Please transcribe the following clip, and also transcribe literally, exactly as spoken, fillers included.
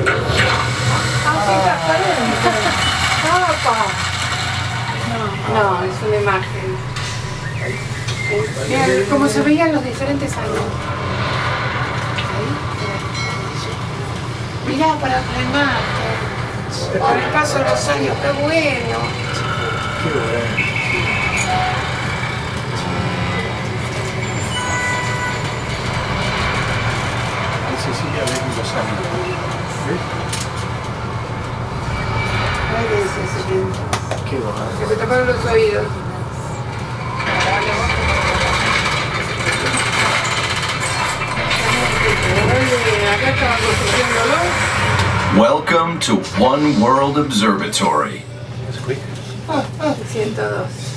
No, es una imagen. Mira cómo se veían los diferentes años. Ahí, mirá, para frenar. Por el paso de los años, qué bueno. Qué bueno. Ese sí ya ves los años. ¿Ves? Ay, ese siguiente. Qué bonito. Que se taparon los oídos. Acá estaban construyéndolo. Welcome to One World Observatory. That's quick. ciento dos.